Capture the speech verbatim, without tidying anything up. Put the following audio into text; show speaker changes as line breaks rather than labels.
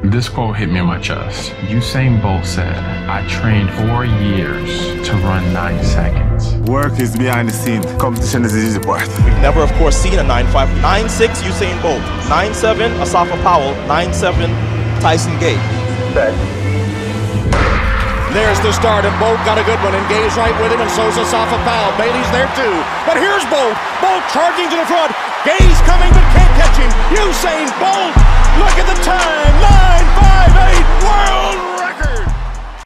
This quote hit me in my chest. Usain Bolt said, I trained four years to run nine seconds.
Work is behind the scene. Competition is the easy part.
We've never, of course, seen a nine five. nine six Usain Bolt. nine seven Asafa Powell. nine seven Tyson Gay.
Back.
There's the start, and Bolt got a good one. And Gay's right with him, and so's Asafa Powell. Bailey's there too. But here's Bolt. Bolt charging to the front. Gay's coming, but can't catch him. Usain Bolt, look at the time. nine five eight world